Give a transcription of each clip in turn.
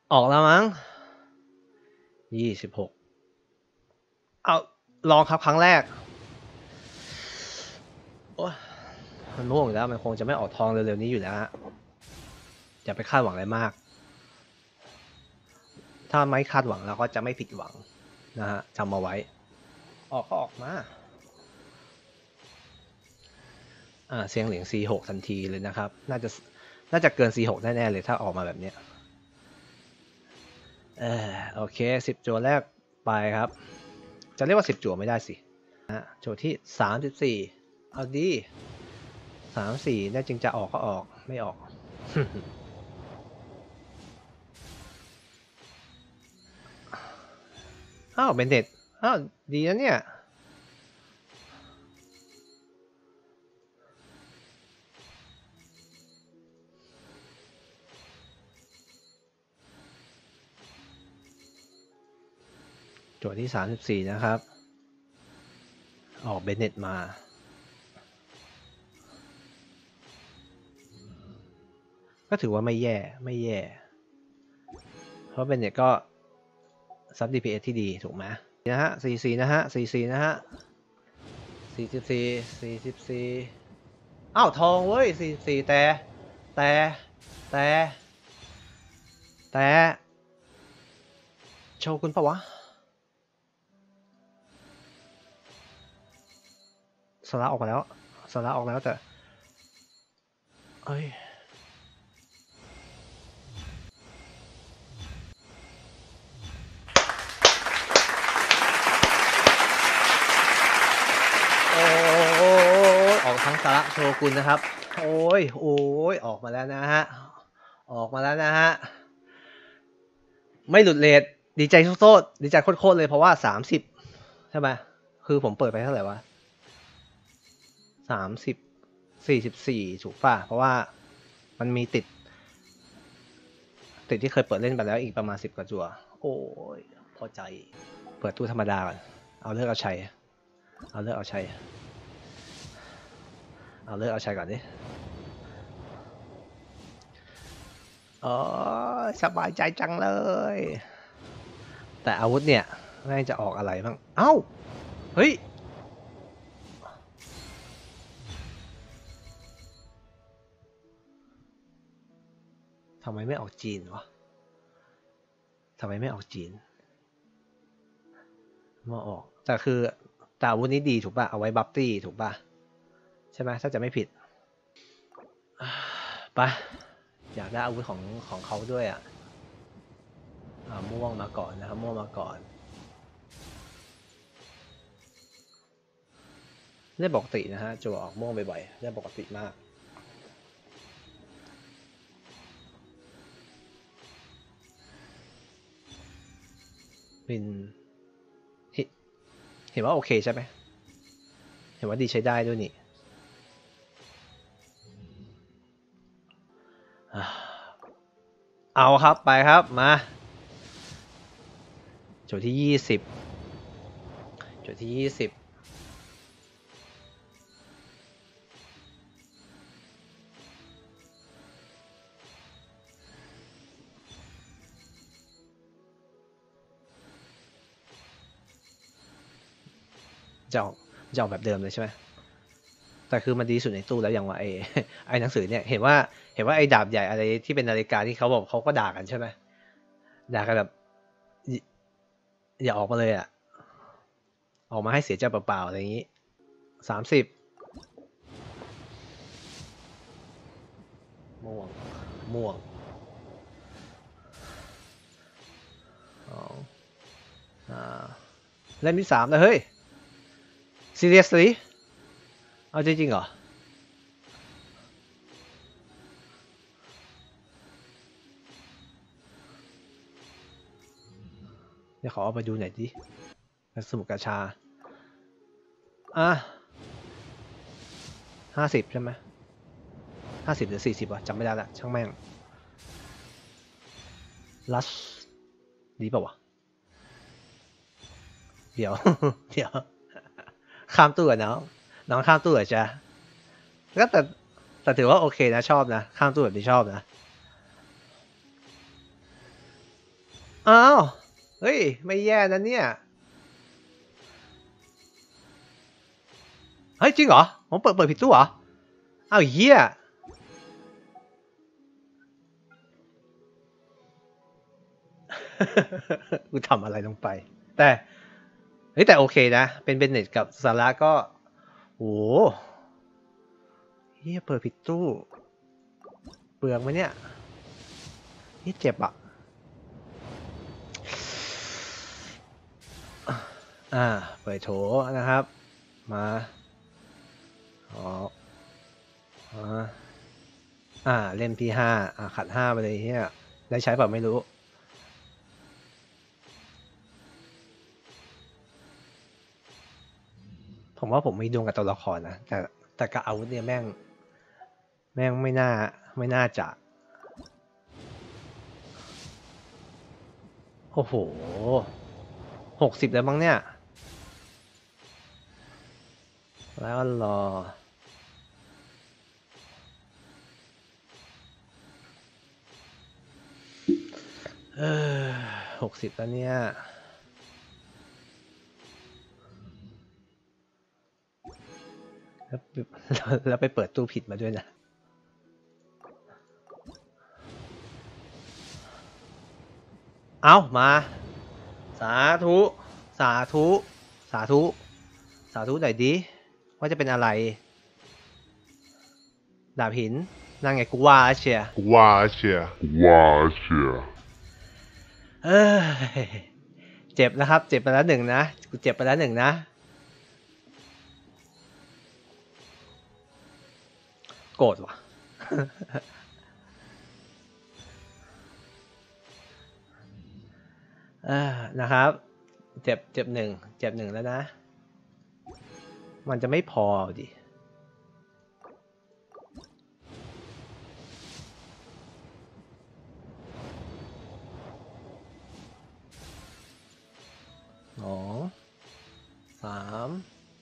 ออกแล้วมั้ง26เอาลองครับครั้งแรกโอ้ยมันม่วงอยู่แล้วมันคงจะไม่ออกทองเร็วๆนี้อยู่แล้วฮะอย่าไปคาดหวังอะไรมากถ้าไม่คาดหวังเราก็จะไม่ผิดหวังนะฮะจำเอาไว้ออกก็ออกมาเสียงเหลียง C6 ทันทีเลยนะครับน่าจะเกิน C6 แน่ๆเลยถ้าออกมาแบบนี้โอเค10จั่วแรกไปครับจะเรียกว่า10จั่วไม่ได้สินะจั่วที่34เอาดี34แน่จริงจะออกก็ออกไม่ออก อ้าวเบนเน็ตอ้าวดีนะเนี่ยโจทย์ที่34นะครับออกเบนเน็ตมาก็ถือว่าไม่แย่เพราะเบนเน็ตก็ซับ DPS ที่ดีถูกไหมนะฮะ44นะฮะ44นะฮะ44อ้าวทองเว้ย44แต่โชว์คุณปะวะสาระออกมาแล้วแต่เอ้ยออกทั้งสาระโชกุนนะครับโอ้ยออกมาแล้วนะฮะไม่หลุดเรทดีใจโคตรดีใจโคตรเลยเพราะว่า30ใช่ไหมคือผมเปิดไปเท่าไหร่วะ44ถูกป่ะเพราะว่ามันมีติดที่เคยเปิดเล่นไปแล้วอีกประมาณ10กว่าจั่วโอ้ยพอใจเปิดตู้ธรรมดาก่อนเอาเลือกเอาชัยก่อนดิอ๋อสบายใจจังเลยแต่อาวุธเนี่ยน่าจะออกอะไรบ้างเอ้าเฮ้ยทำไมไม่ออกจีนวะมาออกแต่คือแต่อาวุธนี้ดีถูกป่ะเอาไว้บัฟตี้ถูกป่ะใช่ไหมถ้าจะไม่ผิดไปอยากได้อาวุธของเขาด้วยอ่ะม่วงมาก่อนนะครับม่วงมาก่อนเรื่องปกตินะฮะจั่วออกม่วงบ่อยๆเรื่องปกติมากเป็นเห็นว่าโอเคใช่ไหมเห็นว่าดีใช้ได้ด้วยนี่เอาครับไปครับมาจุดที่20จะออกแบบเดิมเลยใช่ไหมแต่คือมันดีสุดในตู้แล้วอย่างว่าไอ้หนังสือเนี่ยเห็นว่าไอ้ดาบใหญ่อะไรที่เป็นนาฬิกาที่เขาบอกเขาก็ด่ากันใช่ไหมด่ากันแบบอย่าออกมาเลยอ่ะออกมาให้เสียใจเปล่าๆอะไรอย่างนี้30ม่วงเล่มที่3เลยเฮ้ย seriously เอาจริงๆเหรอเดี๋ยวขอเอาไปดูหน่อยดิสมุดกาชา50ใช่ไหม50หรือ40วะจำไม่ได้ละช่างแม่งลัชดีป่าวะเดี๋ยว ข้ามตู้กับน้องข้ามตู้เหรอจ๊ะก็แต่ถือว่าโอเคนะชอบนะข้ามตู้แบบนี้ชอบนะอ้าวเฮ้ยไม่แย่นะเนี่ยเฮ้ยจริงเหรอผมเปิดผิดตู้เหรออ้าวเหี้ยกูทำอะไรลงไปแต่เฮ้ยแต่โอเคนะเป็นเบนเน็ตกับซาร่าก็โอ้เฮียเปิดผิดตู้เปลืองไหมเนี่ยนี่เจ็บอ่ะเปิดโถนะครับมาอ๋อเล่มที่5ขัด5ไปเลยเฮียได้ใช้เปล่าไม่รู้ผมว่าผมมีดวงกับตัวละครนะแต่กับอาวุธเนี่ยแม่งไม่น่าจะโอ้โห60แล้วมั้งเนี่ยแล้วรอเออ60แล้วเนี่ยแล้วไปเปิดตู้ผิดมาด้วยนะเอามาสาธุสาธุสาธุสาธุหน่อยดิว่าจะเป็นอะไรดาบหินนั่งไงกูว่าเชีย Watcha. เออเจ็บนะครับเจ็บไปแล้วหนึ่งนะกูเจ็บไปแล้วหนึ่งนะโกรธว่ะ นะครับเจ็บหนึ่งเจ็บหนึ่งแล้วนะมันจะไม่พอดิ2 3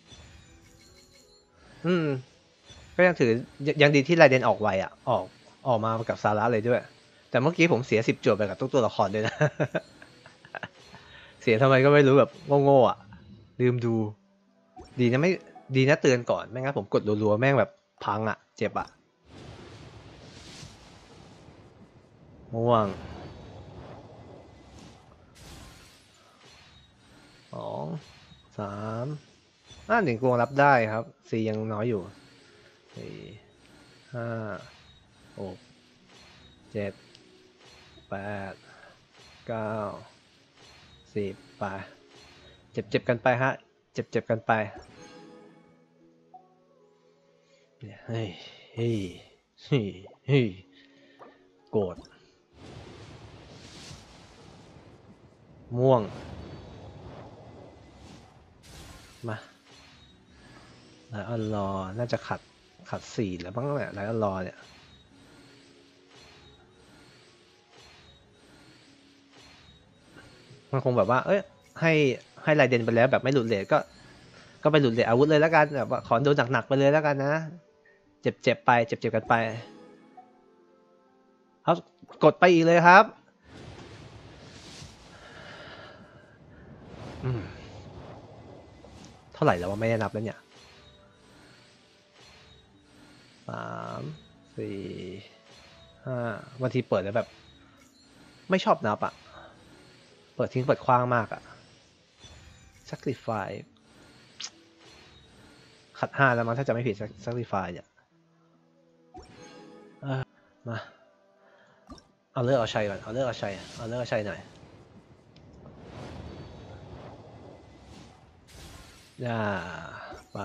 ก็ยังถือยังดีที่ไรเดนออกไวอ่ะออกมากับซาร่าเลยด้วยแต่เมื่อกี้ผมเสีย10จวดไปกับตัวละครด้วยนะ เสียทำไมก็ไม่รู้แบบโง่ๆอ่ะลืมดูดีนะไม่ดีนะเตือนก่อนไม่งั้นผมกดรัวๆแม่งแบบพังอ่ะเจ็บอ่ะม่วง2 3หนึ่งกวงรับได้ครับ4ยังน้อยอยู่4 5 6 7 8 9 10ไปเจ็บกันไปฮะเจ็บกันไปเฮ้ยเฮ้ยเฮ้ยเฮ้ยโกรธม่วงมาไลออนรอน่าจะขัด4แล้วบ้างแหละไลออนรอเนี่ยมันคงแบบว่าเอ้ยให้ไลเดนไปแล้วแบบไม่หลุดเลทก็ไปหลุดเลทอาวุธเลยแล้วกันแบบว่าขอโดนหนักๆไปเลยแล้วกันนะเจ็บไปเจ็บกันไปเขากดไปอีกเลยครับเท่าไหร่แล้วว่าไม่ได้นับแล้วเนี่ย3 4 5บางทีเปิดแล้วแบบไม่ชอบนับอ่ะเปิดทิ้งเปิดคว้างมากอ่ะ sacrifice ขัด5แล้วมั้งถ้าจะไม่ผิด sacrifice เนี่ยมาเอาเลือกเอาชัยก่อนเอาเลือกเอาชัยหน่อยไป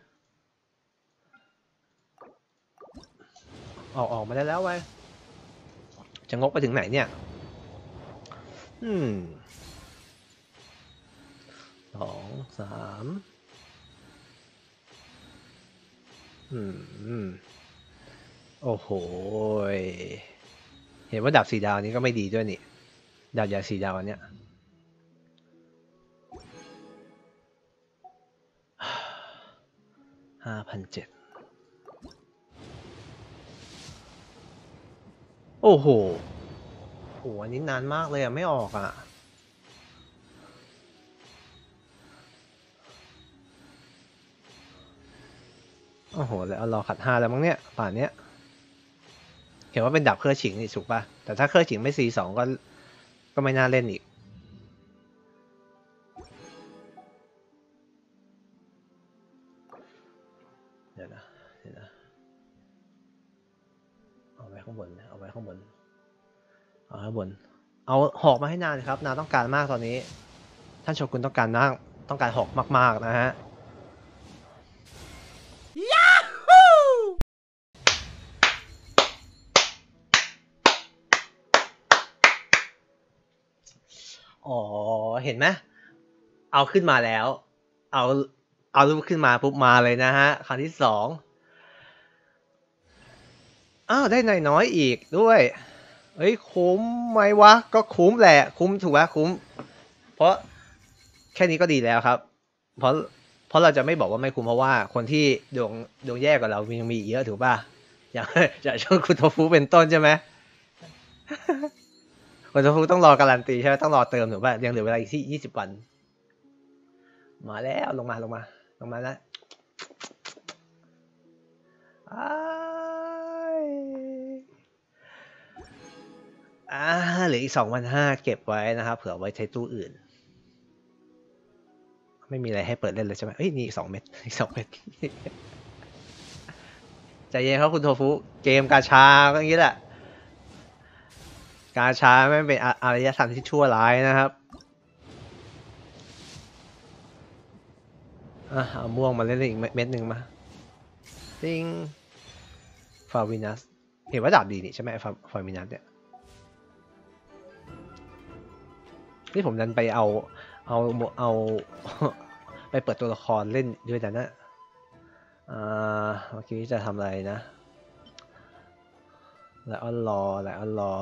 ออกมาได้แล้วไว้จะงกไปถึงไหนเนี่ย2 3โอ้โหเห็นว่าดาบ4 ดาวนี้ก็ไม่ดีด้วยนี่ดาบใหญ่4 ดาวอันเนี้ย5,700โอ้โหอันนี้นานมากเลยอ่ะไม่ออกอ่ะโอ้โหแล้วรอขัด5แล้วมั้งเนี่ยป่านเนี้ยเห็นว่าเป็นดาบเครือฉิงนี่ถูกป่ะแต่ถ้าเครือฉิงไม่ C2 ก็ไม่น่าเล่นอีกเดี๋ยวนะเอาไว้ข้างบนเอาไว้ข้างบนเอาหอกมาให้นานครับนาต้องการมากตอนนี้ท่านโชกุนต้องการหอกมากๆนะฮะอ๋อเห็นไหมเอาขึ้นมาแล้วเอารูปขึ้นมาปุ๊บมาเลยนะฮะครั้งที่2อ้าวได้หน่อยน้อยอีกด้วยเฮ้ยคุ้มไหมวะก็คุ้มแหละคุ้มถูกไหมคุ้มเพราะแค่นี้ก็ดีแล้วครับเพราะเราจะไม่บอกว่าไม่คุ้มเพราะว่าคนที่ดวงแย่กว่าเรายังมีเยอะถูกป่ะอย่างช่วงคุณโทฟุเป็นต้นใช่ไหมคุณโทฟุต้องรอการันตีใช่ไหมต้องรอเติมถูกป่ะยังเหลือเวลาอีกที่20 วันมาแล้วลงมาแล้วเหลืออีก2,500เก็บไว้นะครับเผื่อไว้ใช้ตู้อื่นไม่มีอะไรให้เปิดเล่นเลยใช่ไหมเอ้ยนี่2 เม็ดอีก2 เม็ดใจเย็นครับคุณโทฟุเกมกาชาก็อย่างนี้แหละกาชาไม่เป็นอารยธรรมที่ชั่วร้ายนะครับเอาม่วงมาเล่นอีกเม็ดหนึ่งมาติงฟาวินัสเห็นว่าดาบดีนี่ใช่ไหมฟาวินัสเนี่ยนี่ผมดันไปเอาไปเปิดตัวละครเล่นด้วยแต่นะเมื่อกี้จะทำอะไรนะแล้วรอ